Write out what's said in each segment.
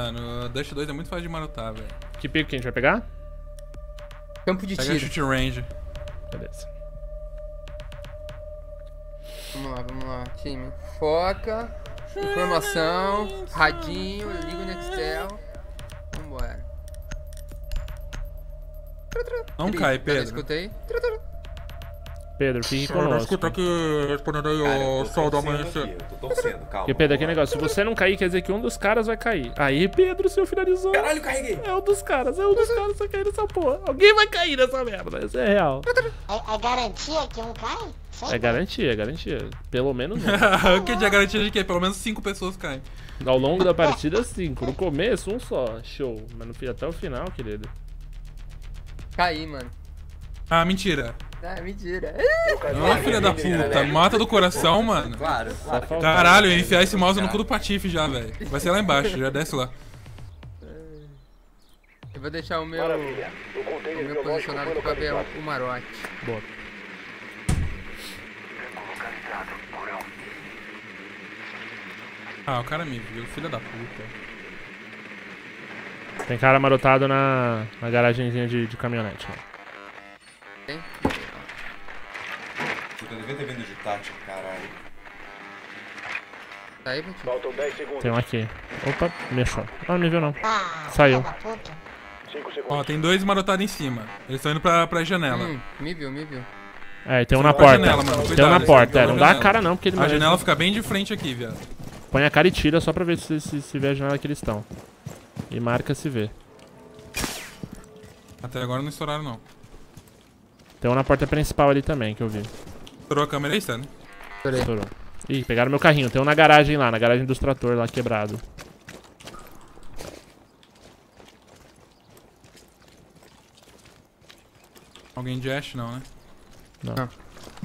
Mano, Dust 2 é muito fácil de marotar, velho. Que pico que a gente vai pegar? Campo de Pega tiro. shoot range. Beleza. Vamos lá, time. Foca. Informação. Radinho. Liga o Nextel. Vambora. Não cai, Pedro. Escutei. Pedro, fique Só não conosco. escuta aqui respondendo aí o sol do amanhecer. Eu tô torcendo, calma. Porque, Pedro, aquele negócio, se você não cair, quer dizer que um dos caras vai cair. Aí, Pedro, o senhor finalizou. Caralho, carreguei. É um dos caras vai cair nessa porra. Alguém vai cair nessa merda, isso é real. É garantia que um cai? É garantia, é garantia. Pelo menos um. O que de garantia de que pelo menos 5 pessoas caem. Ao longo da partida, 5. No começo, um só. Show. Mas no, até o final, querido. Caí, mano. Ah, mentira. Ah, mentira. Ô, filha da puta, mata do coração, mano. Claro, claro. Caralho, eu ia enfiar esse mouse no cu do Patife já, velho. Vai ser lá embaixo, já desce lá. Eu vou deixar o meu posicionado aqui pra ver o marote. Boa. Ah, o cara me viu, filha da puta. Tem cara marotado na garagenzinha de caminhonete, né? Tem? Eu devia ter vindo de tática, caralho. Tá aí, Betinho? Tem um aqui. Opa, mexeu. Ah, não me viu não. Ah, Saiu. filha da puta. Ó, tem 2 marotados em cima. Eles estão indo pra janela. Me viu. É, tem um na Pra porta. janela, mano, Tem um cuidado, na eles porta, tão é. Não pela dá a janela. cara não, porque ele A merece. janela fica bem de frente aqui, viado. Põe a cara e tira só pra ver se vê a janela que eles estão. E marca se vê. Até agora não estouraram, não. Tem um na porta principal ali também, que eu vi. Estourou a câmera aí, Stan? Estourou. Ih, pegaram meu carrinho. Tem um na garagem lá, na garagem dos trator lá quebrado. Alguém de Ash, não, né? Não. Não.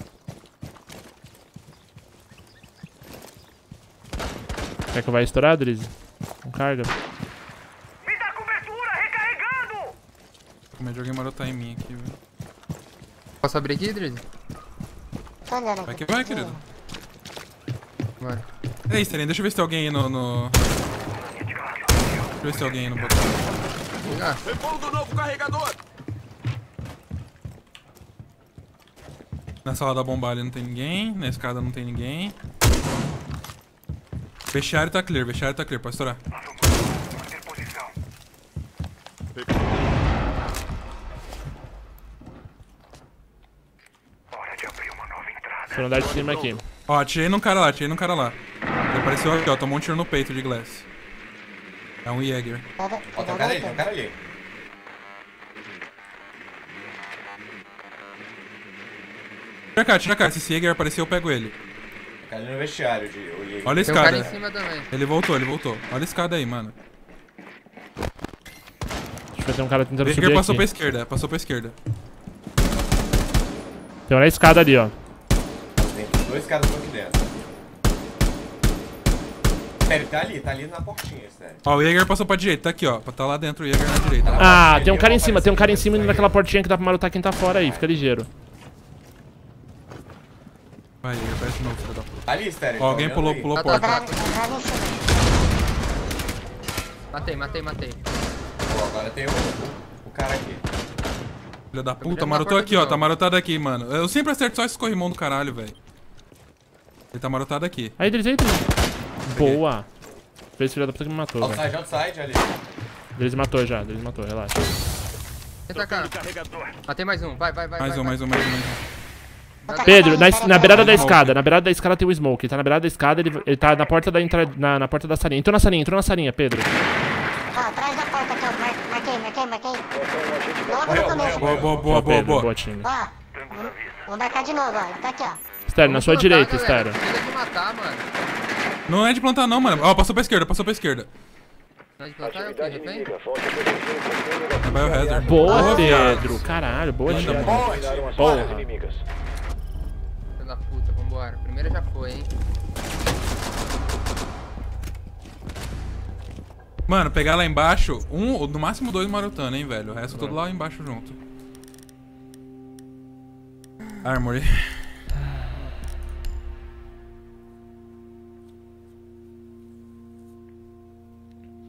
Quer que eu vá estourar, Drizzy? Com carga? Me dá cobertura, recarregando! Como é de alguém marotar em mim aqui, velho. Posso abrir aqui, Drizzy? Tô olhando Vai aqui. que vai, querido. Bora. Ei, Stan, deixa eu ver se tem alguém aí no... Deixa eu ver se tem alguém aí no botão. Ah, Repolo do novo carregador! Na sala da bomba ali não tem ninguém. Na escada não tem ninguém. Vestiário tá clear, pode estourar. Manter posição. Hora de abrir uma nova entrada. Deixa eu andar de cima aqui. Ó, atirei num cara lá. Ele apareceu aqui, ó, tomou um tiro no peito de Glass. É um Jäger. Ó, tem um cara ali, tem um cara ali. Tira cá, se esse Jäger aparecer eu pego ele. Cara ali no vestiário, de o Jäger. Olha a tem um cara escada. em cima também. Ele voltou. Olha a escada aí, mano. Acho que tem um cara tentando O subir Jäger passou pra aqui. esquerda, Tem um na escada ali, ó. Tem 2 caras aqui dentro. Sério, tá ali na portinha, sério. Ó, o Jäger passou pra direita, tá aqui, ó. Tá lá dentro o Jäger na direita. Ah, tem um cara em cima indo naquela portinha que dá pra marotar quem tá fora aí, fica ligeiro. Vai, Jäger, aparece de novo, filho da puta. Tá ali, sério. Ó, alguém pulou a porta. Entrando em cima. Matei. Pô, agora tem o cara aqui. Filha da puta, virando marotou na porta aqui, de ó. novo. Tá marotado aqui, mano. Eu sempre acerto só esse corrimão do caralho, velho. Ele tá marotado aqui. Aí, Drizzy. Boa. Fez filha da puta que me matou, velho. Outside, ali. Drizzy matou, relaxa. Entra cá. Matei mais um. Vai. Mais um. Pedro, na beirada da escada tem o Smoke. Ele tá na beirada da escada, ele tá na porta da entrada, na porta da salinha. Entrou na salinha, Pedro. Ó, atrás da porta aqui, ó. Marquei. Logo no começo. Boa. Boa time. Ó, vou marcar de novo, ó. Ele tá aqui, ó. Estéreo, na sua Vamos plantar, direita, galera. Estéreo. Chega de matar, mano. Não é de plantar não, mano. Ó, passou pra esquerda. Não é de plantar, é o quê? Refém? É Biohazard. Boa, viado. Pedro. Caralho, boa Manda, time. mano. Porra. Filho da puta, vambora. A primeira já foi, hein. Mano, pegar lá embaixo, no máximo 2 marotando, hein, velho. O resto tudo lá embaixo junto. Armory.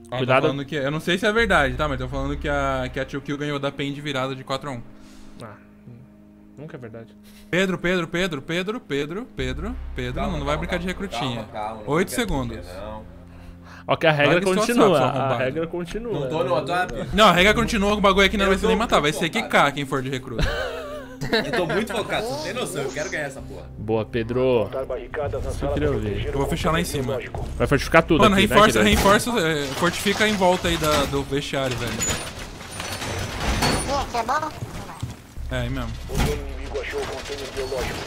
Ó, Cuidado. Tá falando que, eu não sei se é verdade, tá? Mas tô falando que a 2Kill ganhou da PEN de virada de 4-1. Ah, nunca é verdade. Pedro, não vai brincar de recrutinha. 8 segundos. Ó que a regra Olha que situação, continua, seu a arrombado. regra continua. Não tô no WhatsApp. Não, a regra continua, o bagulho aqui não Eu vai ser nem tô matar, vai muito ser focado. quicar quem for de recruta. Eu tô muito focado, você não tem noção, eu quero ganhar essa porra. Boa, Pedro. Isso eu queria ouvir. Eu vou fechar lá em cima. Vai fortificar tudo Mano, aqui, reforça, né, querido? fortifica em volta aí do vestiário, velho. Aqui é bom? É, aí mesmo. O inimigo achou o container biológico.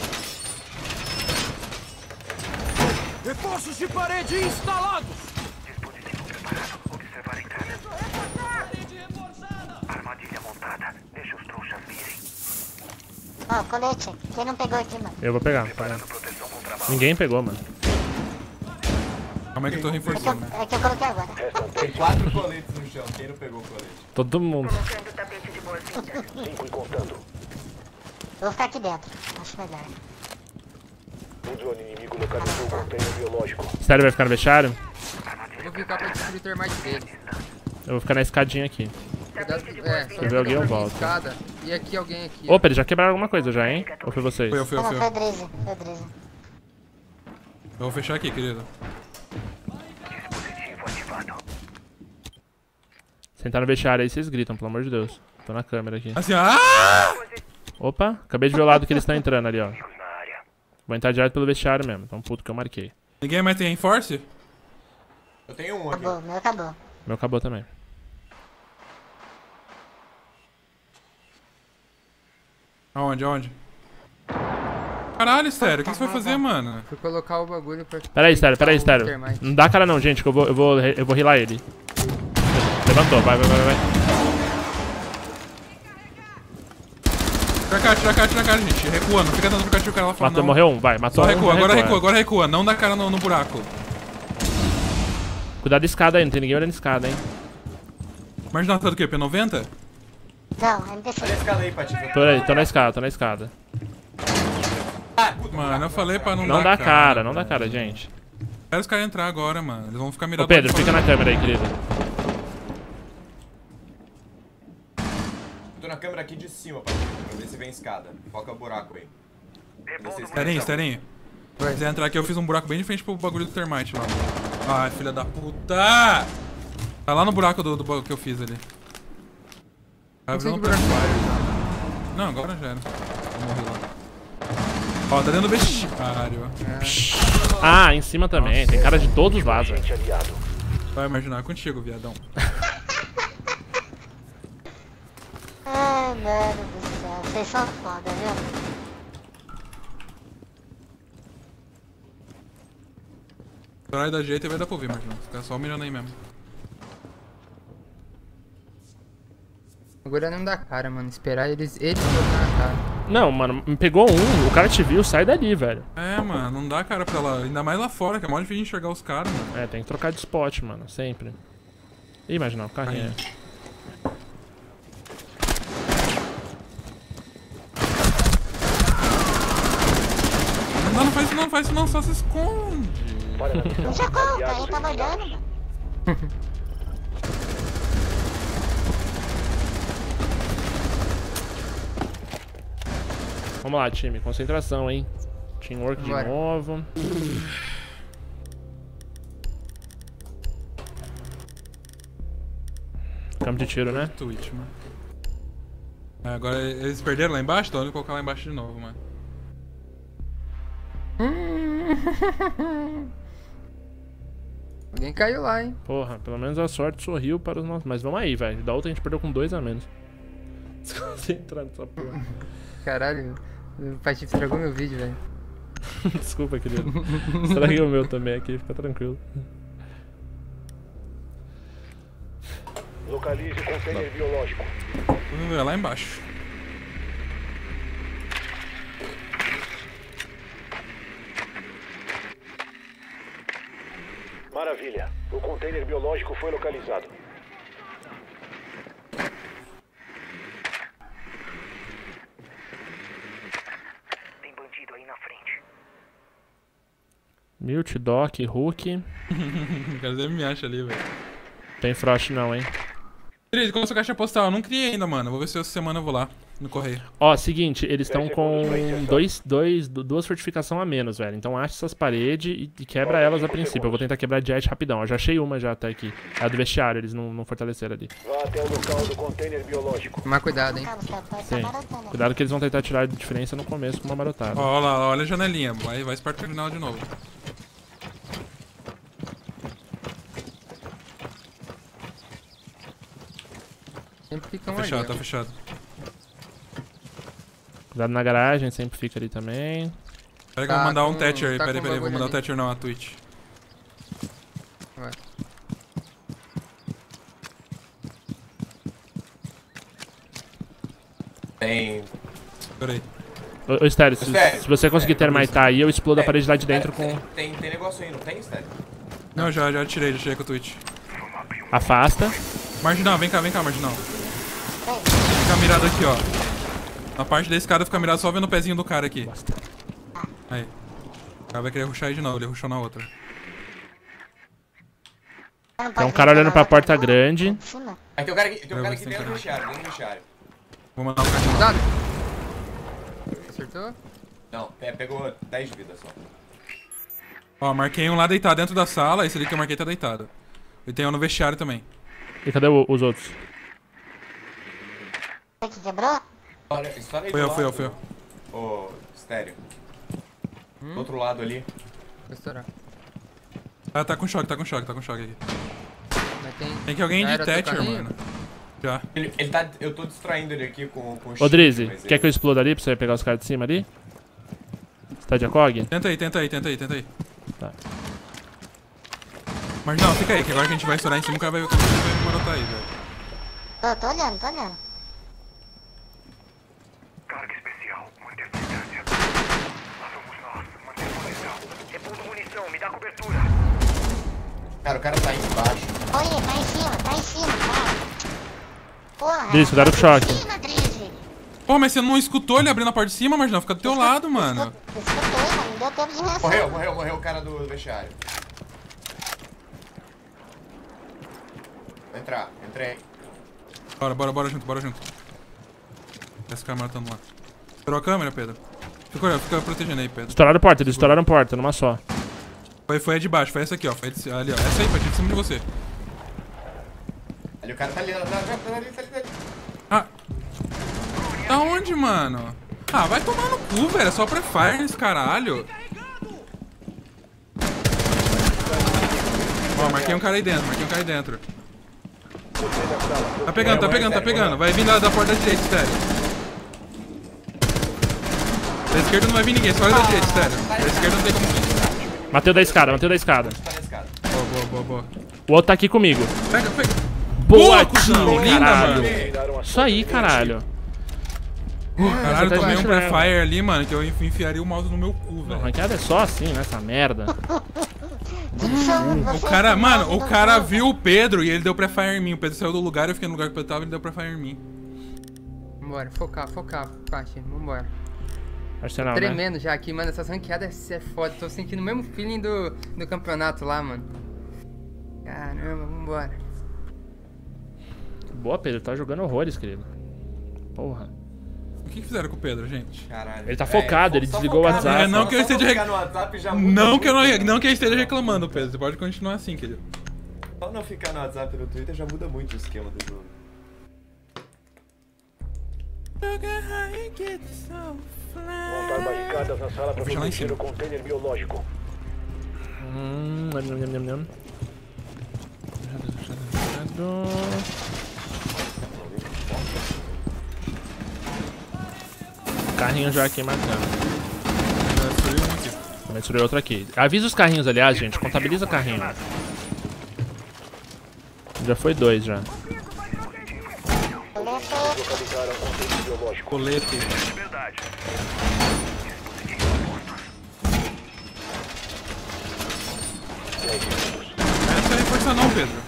Reforços de parede instalados! Dispositivo preparado. Observar a entrada. Armadilha montada. Deixa os trouxas virem. Ó, colete. Quem não pegou aqui, mano? Eu vou pegar. Proteção contra balas. Ninguém pegou, mano. Calma aí que eu tô reforçando. É que eu coloquei agora. Tem 4 coletes no chão, quem não pegou o colete? Todo mundo. Colocando tapete de boas-vindas. 5 e contando. Eu vou ficar aqui dentro. Acho melhor. O drone inimigo localizou o container biológico. Sério, vai ficar no vestiário? Eu vou ficar pra destruir o termite dele. Eu vou ficar na escadinha aqui. Cuidado, Se eu ver alguém, eu volto. escada. E aqui alguém aqui. Opa, eles já quebraram alguma coisa já, hein? Ou foi vocês? Foi eu. Não, foi a Driza. Foi a Driza. Eu vou fechar aqui, querido. Dispositivo ativado. Sentar no vestiário aí, vocês gritam, pelo amor de Deus. Tô na câmera aqui. Assim, ah! Opa, acabei de ver o lado que eles estão entrando ali, ó. Na área. Vou entrar direto pelo vestiário mesmo. Então, puto que eu marquei. Ninguém mais tem reinforce? Eu tenho um aqui. Acabou, meu acabou. Meu acabou também. Aonde? Caralho, Estéreo, o que você vai fazer, mano? Fui colocar o bagulho pra... Peraí, Estéreo. o termite. Não dá cara não, gente, que eu vou healar ele. Levantou, vai. Tira a cara, gente. Recua, não fica dando pro o cara lá fora, Matou, não. morreu um, vai, matou Só um. recua, agora recua. Não dá cara no buraco. Cuidado da escada aí, não tem ninguém olhando a escada, hein. Marginal tá do quê? P90? Não, MDC. Olha a escada aí, Paty. Tô na escada. Mano, eu falei pra não Não dar dá cara, não dá cara, gente. Espera os caras entrar agora, mano. Eles vão ficar Ô mirando. Pedro, fica na câmera aí, querido. Tô na câmera aqui de cima, Paty, pra ver se vem escada. Foca o buraco aí. Esterinho. Se quiser entrar aqui, eu fiz um buraco bem de frente pro bagulho do termite lá. Ai, filha da puta! Tá lá no buraco do bagulho que eu fiz ali. Tá sei virando que buraco. pré-fire. Não, agora já era. Vou morrer lá. Ó, tá dentro do vestiário. Ah, em cima também, tem cara de todos os vasos. Agente aliado. Vai imaginar contigo, viadão. Ai, mano do céu. Vocês são foda, viu? Se o horário dá jeito, vai dar pra ouvir, Martinão. Fica só mirando aí mesmo. Agora não dá cara, mano. Esperar eles botar na cara. Não, mano, me pegou um, o cara te viu, sai dali, velho. É, mano, não dá cara pra lá. Ainda mais lá fora, que é mó difícil enxergar os caras, mano. É, tem que trocar de spot, mano, sempre. Ih, imagina, o carrinho. Não faz isso não, só se esconde. Para na missão. Já conta, Aliados aí tava olhando, eliminados. mano. Vamos lá, time, concentração, hein. Teamwork de Bora. novo. Campo de tiro, né? Twitch, mano. É, agora eles perderam lá embaixo? Então eu vou colocar lá embaixo de novo, mano. Alguém caiu lá, hein? Porra, pelo menos a sorte sorriu para os nossos. Mas vamos aí, velho. Da outra a gente perdeu com 2 a menos. Desconcentrado nessa porra. Caralho, o Patife estragou meu vídeo, velho. Desculpa, querido. Estraguei o meu também aqui, fica tranquilo. Localize o container biológico. É lá embaixo. Maravilha. O container biológico foi localizado. Tem bandido aí na frente. Mute, Doc, Hulk. Quer dizer, me acha ali, velho. Tem Frost não, hein. Beleza, qual é a sua caixa postal? Eu não criei ainda, mano. Vou ver se essa semana eu vou lá, no correio. Ó, seguinte, eles estão com duas fortificações a menos, velho. Então acha essas paredes e quebra elas a princípio. Eu vou tentar quebrar jet rapidão. Eu já achei uma já até aqui. É a do vestiário, eles não fortaleceram ali. Vá até o local do container biológico. Tomar cuidado, hein. Sim. Cuidado que eles vão tentar tirar a diferença no começo com uma marotada. Ó, lá, olha a janelinha. Vai esperto pro final de novo. Sempre ficam Tá fechado, ali, tá ó. fechado. Cuidado na garagem, sempre fica ali também. Pera que eu vou mandar um com- Thatcher aí. tá Pera aí, com vou mandar bagulho um Thatcher não, a Twitch. Vai. Tem... Pera aí. Ô, Stélio, Stélio, se você conseguir termitar aí, eu explodo a parede lá de dentro com... Tem negócio aí, não tem, Stélio? Não, já tirei com o Twitch. Afasta. Marginal, vem cá, Marginal. Fica mirado aqui, ó. Na parte da escada fica mirado só vendo o pezinho do cara aqui. Aí. O cara vai querer rushar aí de novo, ele rushou na outra. Tem um cara olhando pra porta grande. Aí tem um cara aqui, Eu vou dentro tentar. do vestiário, Vou mandar um cara. Cuidado. Acertou? Não, pegou 10 de vida só. Ó, marquei um lá deitado dentro da sala. Esse ali que eu marquei tá deitado. E tem um no vestiário também. E cadê os outros? Que quebrou? Estoura aí Foi do eu. lado, ô, Stélio. Do outro lado ali. Vou estourar. Ah, tá com choque aqui. Mas tem... Tem que alguém Já de era teu Thatcher, carrinho? mano. Já. Ele tá... Eu tô distraindo ele aqui com o Ô, Drizzy, mas quer que eu exploda ali pra você pegar os caras de cima ali? Você tá de ACOG? Tenta aí. Tá. Mas não, fica aí, que agora que a gente vai estourar em cima, o cara vai marotar aí, velho. Tô olhando. Carga especial. Manter distância. Lá vamos nós. Manter munição. Repondo munição. Me dá cobertura. Cara, o cara tá aí embaixo. Olha, tá em cima, cara. Porra. Drizzy, cuidado com o choque. Tá em cima, Drizzy. Pô, mas você não escutou ele abrindo a porta de cima, mas não, fica do teu lado, mano. Escutei, mano. Não deu tempo de reação. Morreu o cara do vestiário. Vou entrar, entrei. Bora junto. Esse cara matando lá. Estourou a câmera, Pedro? Fica protegendo aí, Pedro. Eles estouraram porta, numa só. Foi a de baixo, foi essa aqui, ó. Foi ali, ó. Essa aí, Pedro, de cima de você. Ali o cara tá ali, tá ali. Ah. Tá onde, mano? Ah, vai tomar no cu, velho. É só pré-fire nesse caralho. Ó, marquei um cara aí dentro. Tá pegando. Vai vir da porta da direita, Stélio. Da esquerda não vai vir ninguém, só olha da direita, Stélio. Da esquerda não tem como vir. Mateu da escada. Tá na escada. Boa. O outro tá aqui comigo. Pega. Boa, cuzão, time, linda, caralho. mano. Isso aí, caralho. Caralho, tá eu tomei um imaginando. pré-fire ali, mano, que eu enfiaria o mouse no meu cu, Não, velho. ranqueada é só assim, nessa merda. O cara, mano, o cara viu o Pedro e ele deu pré-fire em mim. O Pedro saiu do lugar, eu fiquei no lugar que o Pedro tava e ele deu pré-fire em mim. Vambora, focar, Paty. Vambora. Arsenal, né? Tremendo já aqui, mano. Essas ranqueadas é foda. Tô sentindo o mesmo feeling do campeonato lá, mano. Caramba, vambora. Boa, Pedro. Tá jogando horrores, querido. Porra. O que fizeram com o Pedro, gente? Caralho. Ele tá focado, ele só desligou o focar, WhatsApp. É, não que eu só esteja ficar no WhatsApp já muda Não muito, que né? eu esteja reclamando, Pedro. Você pode continuar assim, querido. Só não ficar no WhatsApp e no Twitter já muda muito o esquema do jogo. Montar barricadas na sala para Vou fechar lá em proteger cima. o container biológico. Nham. Carrinho já aqui marcando. Também destruiu outro aqui. Avisa os carrinhos, aliás, gente. Contabiliza carrinho. Já foi 2 já. Localizaram o container biológico. Colete. Não precisa reforçar não, Pedro.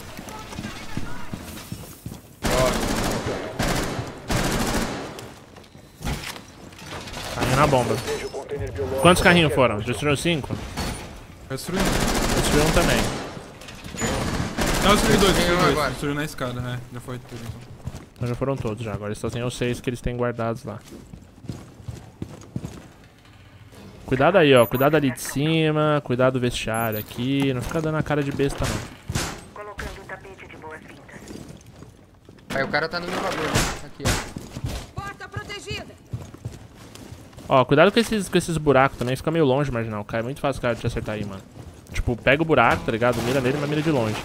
Carrinho na bomba. Proteja o container biológico. Quantos carrinhos foram? Destruiu 5? Vai destruir. Destruiu um também. Não, eu destruí dois, Tem um agora. destruiu na escada, já foi tudo então. Então já foram todos já, agora eles só têm os 6 que eles têm guardados lá. Cuidado aí, ó, cuidado ali de cima, cuidado do vestiário aqui, não fica dando a cara de besta não. Colocando um tapete de boas-vindas. Aí o cara tá no meu bagulho. Aqui, ó. Porta protegida. Ó, cuidado com esses buracos também, fica meio longe, Marginal, cara, é muito fácil o cara te acertar aí, mano. Tipo, pega o buraco, tá ligado? Mira nele, mas mira de longe.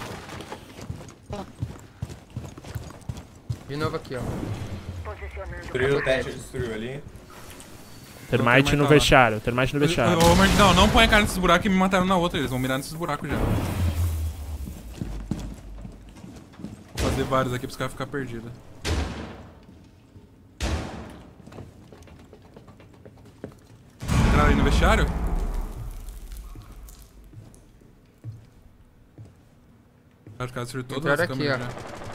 De novo aqui, ó. Posicionando. Destruiu o teto, destruiu ali. Termite no lá. vestiário, termite no vestiário. Ô, Marginal, não põe a cara nesses buracos que me mataram na outra, eles vão mirar nesses buracos já. Vou fazer vários aqui pros caras ficarem perdidos. Entraram aí no vestiário? Os caras destruíram todas as Entraram aqui, câmeras ó.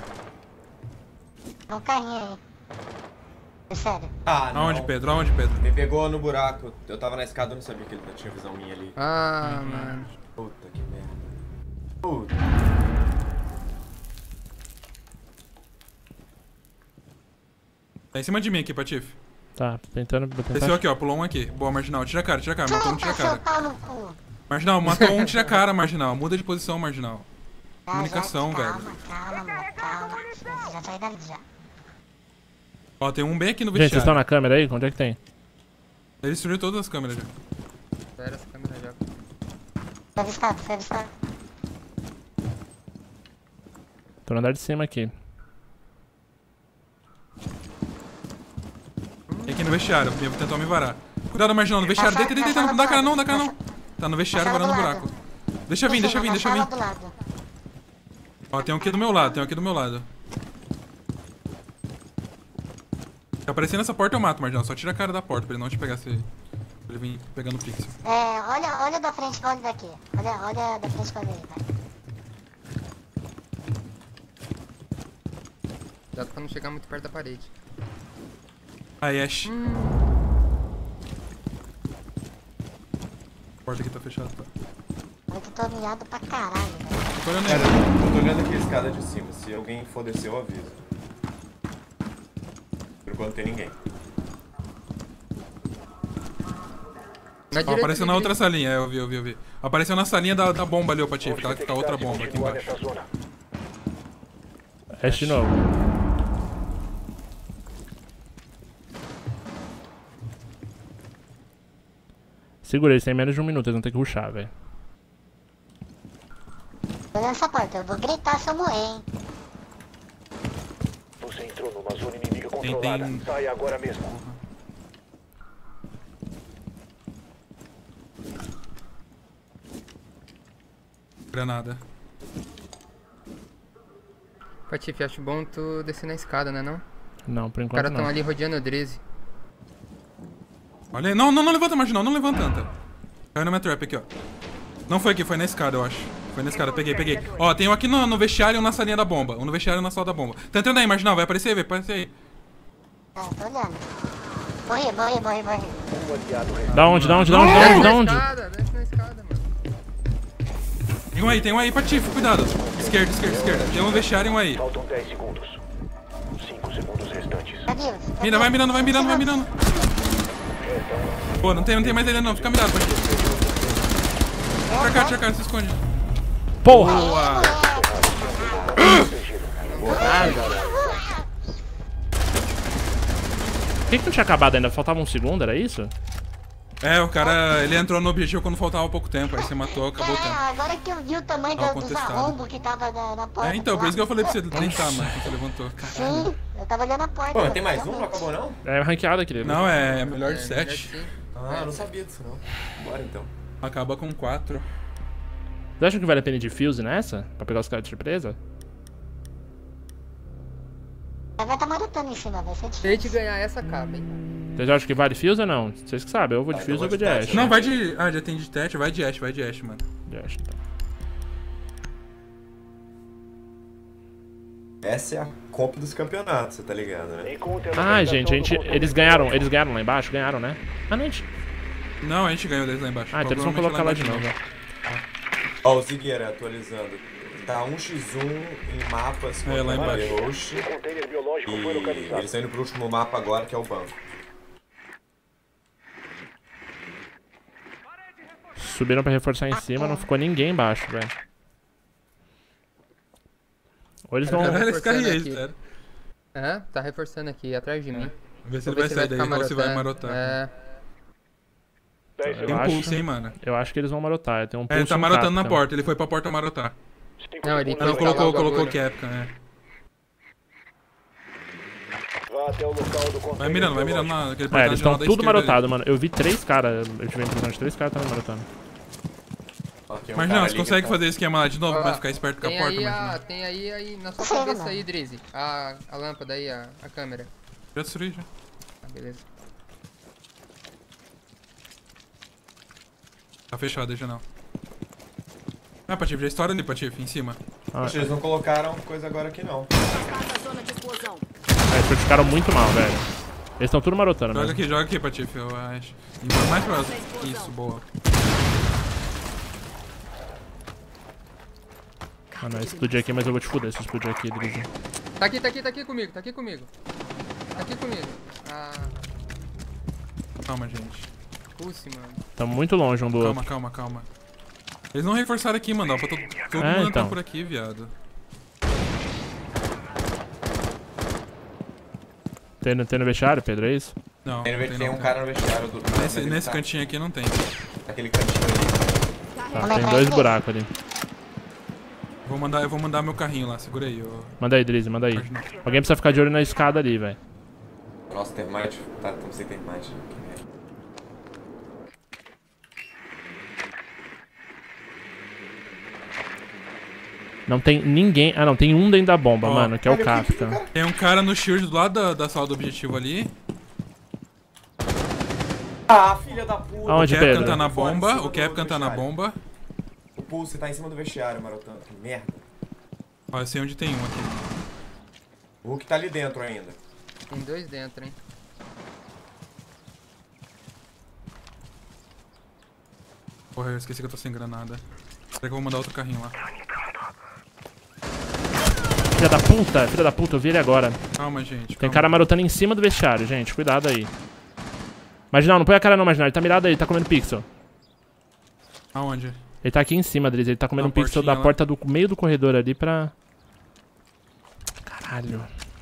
já. Um carrinho aí. É sério. Ah, não. Aonde, Pedro? Aonde, Pedro? Me pegou no buraco. Eu tava na escada, eu não sabia que ele tinha visão minha ali. Ah, mano. Puta que merda. Puta. Tá em cima de mim aqui, Patife. Tá, tentando... Desceu aqui, ó. Pulou um aqui. Boa, Marginal. Tira a cara, tira a cara. Matou um, tira a Seu cara. pau no cu. Marginal, matou um, tira a cara, Marginal. Muda de posição, Marginal. Tá, Comunicação, já, velho. Calma, amor, calma. Já saí dali já. Ó, tem um bem aqui no Gente, vocês estão vestiário. na câmera aí? Onde é que tem? Ele destruiu todas as câmeras já. Espera essa câmera já. Foi avistado, foi avistado. Tô no andar de cima aqui. Tem aqui no vestiário, eu vou tentar me varar. Cuidado, Marginal, no vestiário. Deita, deita, deita. Não dá cara não, dá cara não. Tá no vestiário, varando o buraco. Deixa vir, deixa vir, deixa vir. Do lado. Ó, tem um aqui do meu lado, tem um aqui do meu lado. Se aparecer nessa porta eu mato, Marginal. Só tira a cara da porta pra ele não te pegar, se ele vir pegando o pixel. É, olha da frente, olha daqui. Olha da frente pra ver, vai. Cuidado pra não chegar muito perto da parede. Aí, Ash. A porta aqui tá fechada, tá? Eu tô miado pra caralho, velho. Tô olhando Cara, aí. eu tô olhando aqui a escada de cima. Se alguém for descer, eu aviso. Por enquanto não tem ninguém. Na Ó, direita, apareceu na outra salinha, eu vi. Apareceu na salinha da bomba ali, ô Patife. Tá com a outra bomba aqui embaixo. Ash de novo. Segura, eles têm menos de 1 minuto, eles vão ter que rushar, velho. Tô olhando essa porta, eu vou gritar se eu morrer, hein. Você entrou numa zona inimiga Tem- controlada. tem- Saia agora mesmo. Granada. Patife, acho bom tu descer na escada, né não? Não, por Os enquanto caras não. tão ali rodeando o Drizzy. Olha aí. Não levanta, Marginal, não levanta, Anta. Caiu na minha trap aqui, ó. Não foi aqui, foi na escada, eu acho. Foi na escada, peguei. Ó, tem um aqui no vestiário e um na salinha da bomba. Um no vestiário e um na sala da bomba. Tá entrando aí, Marginal, vai aparecer aí. Tá, tô olhando. Morri. Da onde? Desce na escada, mano. Tem um aí, Patife, cuidado. Esquerda. Tem um no vestiário e um aí. Faltam 10 segundos. 5 segundos restantes. Tá vivo? Mira, vai mirando. Pô, não tem mais ele não, fica mirado, Patife. Tira a cara, se esconde. Porra! Boa! Por que não tinha acabado ainda? Faltava 1 segundo, era isso? É, o cara, ele entrou no objetivo quando faltava pouco tempo, aí você matou, acabou o tempo. Agora que eu vi o tamanho Tava dos contestado. arrombos que tava na porta. É, então, por isso que eu falei pra você tentar, mano, quando você levantou. Caralho. Sim, eu tava olhando a porta. Pô, mas tem mais um? Não acabou não? É ranqueado aquele. Não, é melhor de melhor 7. sim. Ah, eu não sabia disso não. Bora então. Acaba com 4. Vocês acham que vale a pena de fuse nessa? Pra pegar os caras de surpresa? Vai estar maratando em cima, vai ser Se a difícil. gente ganhar essa, acaba, hein? Vocês acham que vale fuse ou não? Vocês que sabem, eu vou de fuse ou vou de Ash. Não, vai de... Ah, já tem de Tete, vai de Ash, mano. De Ash, então. Essa é a Copa dos Campeonatos, você tá ligado, né? Encontre a Ah, localização gente, do eles controle ganharam lá embaixo? Ganharam, né? Ah, não, a gente... Não, a gente ganhou deles lá embaixo. Ah, então eles vão Provavelmente colocar lá de embaixo novo. Ó, o Zigueira atualizando. Tá 1x1 em mapas É, lá contra embaixo. Roche. O container biológico foi E localizado. eles estão indo pro último mapa agora, que é o banco. Subiram pra reforçar em cima, não ficou ninguém embaixo, velho. Ou eles vão... Caralho, esse carro aí, reforçando aqui. sério. Aham, tá reforçando aqui, atrás de mim. Vê se Vou ele vai ver sair daí ficar ou se vai marotando. marotar. É, 10 Tem Eu um acho- pulso, hein, mano. Eu acho que eles vão marotar. Eu tenho um pulso Ele tá e um marotando na Captain. porta, ele foi pra porta marotar. Não, ele Então Instalar colocou o o bagulho. Capcom, é. Vá até o local do container Vai mirando biológico. naquele É, portão eles de lado estão da tudo esquerda ali. marotado, mano. Eu vi 3 caras. Eu tive a impressão de 3 caras estavam marotando. Ó, tem um Mas cara não, ali você que consegue tá- fazer esquema lá de novo Ó, pra ficar esperto com a tem porta, aí, mas tem aí na sua Sei, cabeça mano. aí, Drizzy. A lâmpada aí, a câmera. já destruí já. Ah, beleza. Tá fechado aí, janela. Ah, Patife, já estoura ali, Patife, em cima. Poxa, eles não colocaram coisa agora aqui não. Afasta a zona de explosão. É, eles fortificaram muito mal, velho. Eles estão tudo marotando mesmo. Joga aqui, Patife, eu acho. E vai mais próximo. Isso, boa. Ah, não, explodir aqui, mas eu vou te fuder se explodir aqui, Drizzy. Tá aqui comigo, tá aqui comigo. Tá aqui comigo. Ah, Calma, gente. pulse, mano. Tamo muito longe um do outro. Calma. Eles não reforçaram aqui, mano. Dá pra todo mundo então. tá por aqui, viado. Tem no vestiário, Pedro, é isso? Não, Tem não, um cara no vestiário do... Nesse cantinho aqui não tem. Naquele cantinho ali. Tá, Vamos tem entrar 2 aqui. buracos ali. Eu vou mandar meu carrinho lá, segura aí, ô. Manda aí, Drizzy, manda aí. Marginal. Alguém precisa ficar de olho na escada ali, velho. Nossa, termite. Tá, não sei termite. Não tem ninguém... Ah, não, tem um dentro da bomba, Ó, mano, que é o olha o que- Captain. Tem um cara no shield do lado da sala do objetivo ali. Ah, filha da puta. Aonde, O Capcan Pedro? tá na Fora, em bomba, cima o Capcan do tá na vestiário. bomba. O pulse tá em cima do vestiário, marotando. Que merda. Ó, eu sei onde tem um aqui. O Hulk tá ali dentro ainda. Tem 2 dentro, hein. Porra, eu esqueci que eu tô sem granada. Será que eu vou mandar outro carrinho lá? Filha da puta, eu vi ele agora. Calma, gente. Tem Calma. cara marotando em cima do vestiário, gente. Cuidado aí. Marginal, não põe a cara não, Marginal. Ele tá mirado aí, ele tá comendo pixel. Aonde? Ele tá aqui em cima, Drizzy. Ele tá comendo Na um pixel portinha da lá. porta do meio do corredor ali pra... Caralho.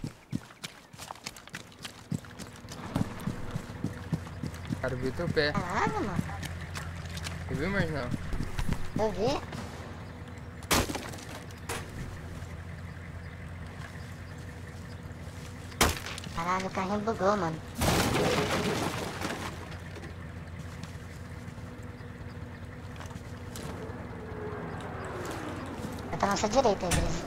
Cara, eu vi o teu pé. Caralho, mano. Você viu, Marginal? Eu vi. Caralho, o carrinho bugou, mano. Eu tô na sua direita, Idris.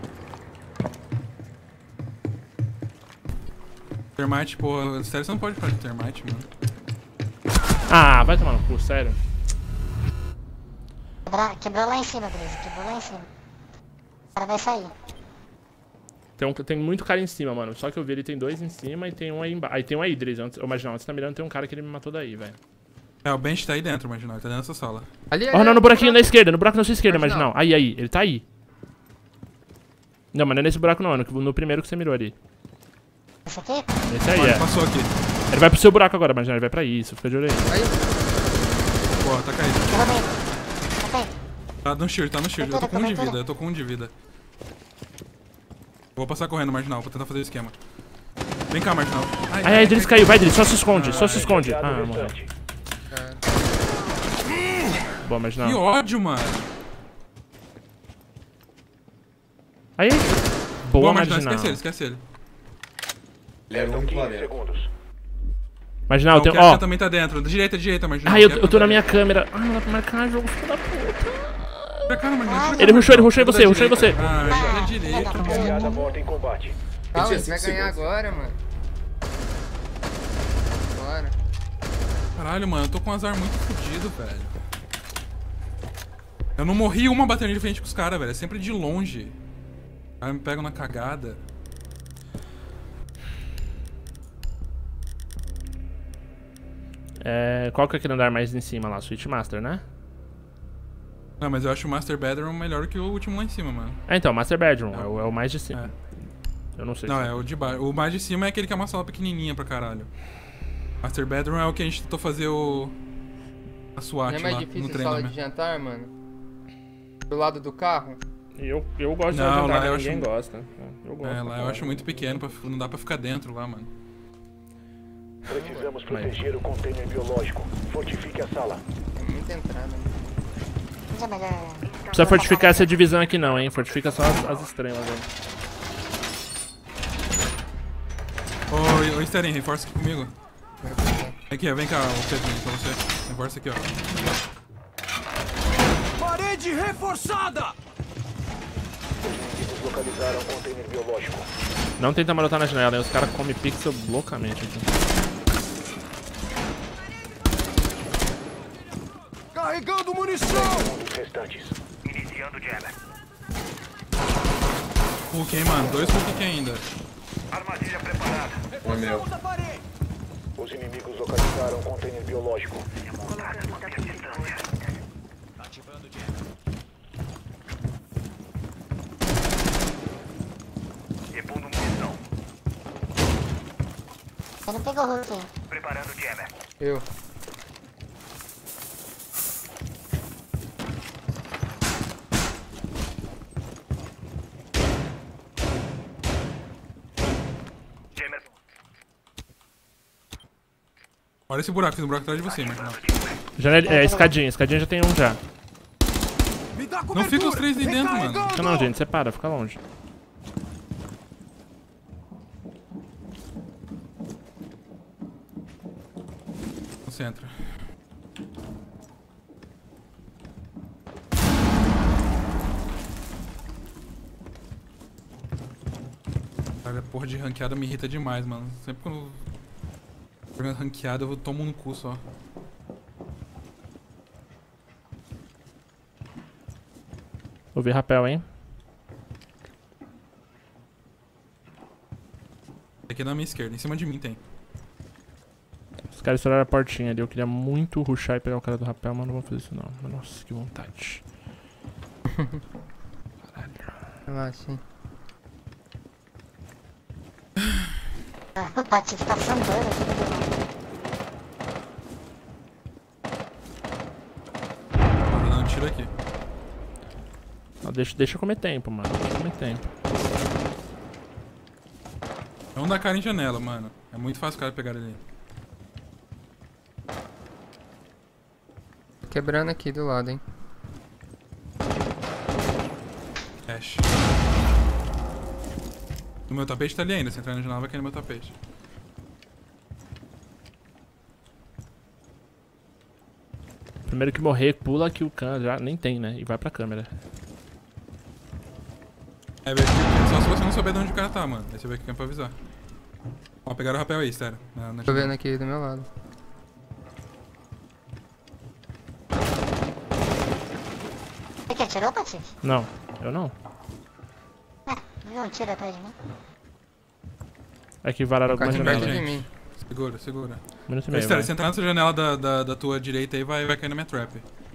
Termite, pô. Sério, você não pode fazer termite, mano. Ah, vai tomar no cu, sério. Quebrou lá em cima, Idris. Quebrou lá em cima. O cara vai sair. Tem muito cara em cima, mano. Só que eu vi ele tem 2 em cima e tem um aí embaixo. Aí tem um aí, Drizzy. Eu imagino, antes tá mirando, tem um cara que ele me matou daí, velho. É, o Bench tá aí dentro, Marginal. Ele tá dentro dessa sala. Ali, Ó, não, no buraquinho da esquerda, no buraco da sua esquerda, Marginal. Marginal. Aí, ele tá aí. Não, mas não é nesse buraco não, é no primeiro que você mirou ali. Esse aqui? Esse aí, Olha, é. passou aqui. Ele vai pro seu buraco agora, Marginal, ele vai pra isso, fica de olho aí. Aí, Porra, tá caído. Derrubei. Matei. Tá no shield, tá no shield. Eu tô com 1 de vida, eu tô com 1 de vida. Vou passar correndo, Marginal, vou tentar fazer o esquema. Vem cá, Marginal. Ai, Idris caiu, vai, Idris, só se esconde, só se esconde. Ah, morreu. Boa, Marginal. Que ódio, mano. Aí, boa, Marginal, Marginal. esquece ele. Ele era o único lá dentro. segundos. Marginal, O tem, Capcan ó. também tá dentro. Direita, Marginal. Ai, O eu tô Capcan na tá minha dentro. câmera. Ai, não dá pra marcar jogo, filho da puta. Pra cá, Marginal. Ele rushou em você, rushou em você. Ah, ele é direita. Aliada morta em combate. calma, tinha a gente vai 5 ganhar segundos. agora, mano. Bora. Caralho, mano, eu tô com um azar muito fodido, velho. Eu não morri uma batendo de frente com os caras, velho. É sempre de longe. Aí me pegam na cagada. É, qual que é aquele andar mais em cima lá? Switch Master, né? Não, mas eu acho o Master Bedroom melhor que o último lá em cima, mano. Então, Master Bedroom, é o mais de cima. Eu não sei Não, se... é o de baixo. O mais de cima é aquele que é uma sala pequenininha pra caralho. Master Bedroom é o que a gente tentou fazer a SWAT Não é mais lá no difícil sala de treinamento. jantar, mano? Do lado do carro? Eu gosto de Não, jantar, lá mas eu ninguém acho- gosta. Eu gosto. É, lá eu acho muito pequeno, não dá pra ficar dentro lá, mano. Precisamos proteger o container biológico. Fortifique a sala. É muita entrada, né? Mas é melhor. Não precisa fortificar essa divisão aqui não, hein? Fortifica só as estrelas, velho. Ô, Steren, reforça aqui comigo. Aqui, ó, vem cá, o Pedrinho, pra você. Reforça aqui, ó. Parede reforçada! Inimigos localizaram o container biológico. Não tenta marotar na janela, hein? Os caras comem pixel loucamente aqui. Carregando munição! Os restantes. Iniciando jammer. Hulk, hein, mano. 2 Hulk aqui ainda. Armadilha preparada. Foi meu. Da parede! Os inimigos localizaram o container biológico. Repondo munição. Você não pegou o Hulk aí. Preparando jammer. Eu. Jammer. Olha esse buraco, fiz um buraco atrás de você, Martinão. Escadinha já tem um já. Me dá Não cobertura! fica os 3 aí dentro, mano. Recarregando! Fica não, gente, separa, fica longe. Concentra. Cara, porra de ranqueada me irrita demais, mano. Sempre quando eu jogando ranqueada eu tomo no cu só. Ouvi rapel, hein? Aqui na minha esquerda, em cima de mim tem. Os caras estouraram a portinha ali. Eu queria muito rushar e pegar o cara do rapel, mas não vou fazer isso não. Mas, nossa, que vontade. Relaxa, hein? Ah, o Patife tá sambando aqui no Tô dando um tiro aqui. Não, deixa eu comer tempo, mano. Deixa eu comer tempo. É um da cara em janela, mano. É muito fácil o cara pegar ele ali. Quebrando aqui do lado, hein? Ash. No meu tapete tá ali ainda. Se entrar na janela vai cair no meu tapete. Primeiro que morrer, pula aqui o can já. Nem tem, né? E vai pra câmera. É, velho, só se você não souber de onde o cara tá, mano. Aí você vê que é pra avisar. Ó, pegaram o rapel aí, sério. Tô vendo aqui do meu lado. Você que atirou, Patife? Não, eu não. Não tira atrás de mim. É que vararam alguma Caiu janela. perto de de mim. Segura, segura. Minuto e Mas, meio, sério, vai. se entrar nessa janela da tua direita aí, vai cair na minha trap.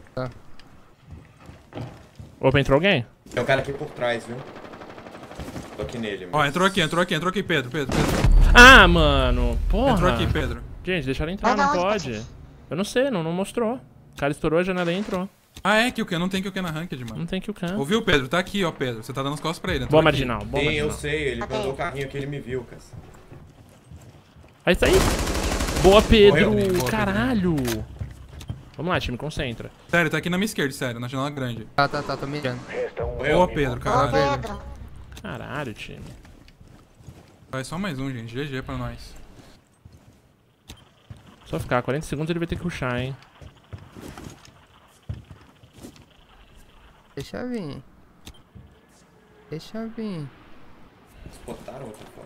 Opa, entrou alguém? Tem um cara aqui por trás, viu? Tô aqui nele, Ó, mas... entrou aqui, Pedro. Ah, mano. Porra. Entrou aqui, Pedro. Gente, deixaram entrar, Vai da não onde, pode. Patife? Eu não sei, não mostrou. O cara estourou a janela e entrou. Ah, é, que o que? Não tem que o que na ranked, mano. Não tem que o can. Ouviu, Pedro? Tá aqui, ó, Pedro. Você tá dando as costas pra ele. Boa, entrou aqui. marginal. Boa, Sim, eu marginal. sei, ele mandou o carrinho aqui, ele me viu, cara. Aí tá aí. Boa, Pedro. Morreu. Boa, Caralho. Vamos lá, time, concentra. Sério, tá aqui na minha esquerda, sério, na janela grande. Tá, tô mirando. Resta um Boa, Pedro, Ô, caralho. Pedro. Caralho, time. Vai só mais um, gente. GG pra nós. Só ficar. 40 segundos ele vai ter que rushar, hein. Deixa vir. Deixa vir. Eles botaram outro foco.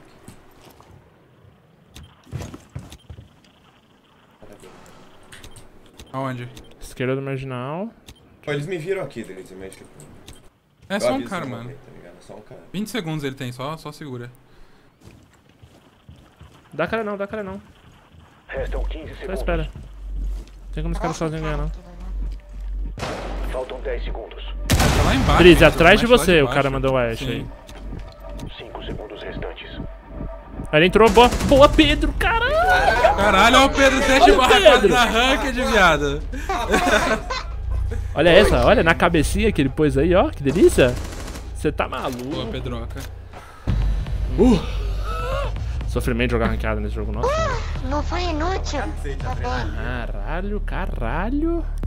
Aonde? Esquerda do marginal. Pô, eles me viram aqui, Denise, mas tipo... É eu só um aviso cara, no mano. momento, tá ligado? Só um cara. 20 segundos ele tem, só segura. Dá cara não, dá cara não. Restam 15 Só segundos. espera. Tem como os caras sozinhos ganhar, não. Faltam Faltam 10 segundos. Tá lá embaixo. Trizzy, gente, atrás de lá você, o baixo. cara mandou o Ash Sim. aí. 5 segundos restantes. Ele entrou, boa. Boa, Pedro, caralho! Caralho, olha o Pedro 7 Olha o barra Pedro. da ranked, viado. Olha essa, olha na cabecinha que ele pôs aí, ó. Que delícia. Você tá Boa, maluco. Pedroca. Sofrimento de jogar ranqueada nesse jogo, nossa. Não foi inútil. Tá bem. Caralho, caralho.